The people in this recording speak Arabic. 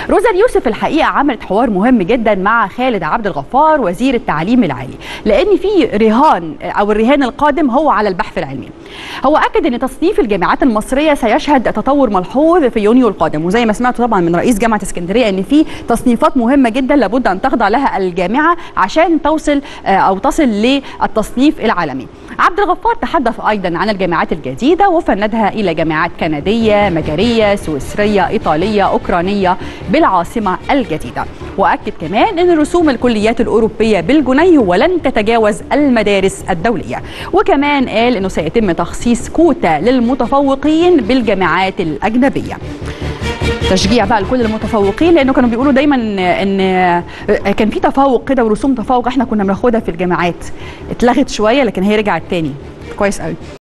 روزا اليوسف الحقيقه عملت حوار مهم جدا مع خالد عبد الغفار وزير التعليم العالي، لان في رهان او الرهان القادم هو على البحث العلمي. هو اكد ان تصنيف الجامعات المصريه سيشهد تطور ملحوظ في يونيو القادم، وزي ما سمعتوا طبعا من رئيس جامعه اسكندريه ان في تصنيفات مهمه جدا لابد ان تخضع لها الجامعه عشان تصل للتصنيف العالمي. عبد الغفار تحدث ايضا عن الجامعات الجديده وفندها الى جامعات كنديه، مجريه، سويسريه، ايطاليه، اوكرانيه بالعاصمه الجديده. واكد كمان ان رسوم الكليات الاوروبيه بالجنيه ولن تتجاوز المدارس الدوليه، وكمان قال انه سيتم تخصيص كوتا للمتفوقين بالجامعات الاجنبيه. تشجيع بقى لكل المتفوقين، لانه كانوا بيقولوا دايما ان كان في تفوق كده ورسوم تفوق احنا كنا بناخدها في الجامعات، اتلغت شويه لكن هي رجعت تاني. كويس قوي.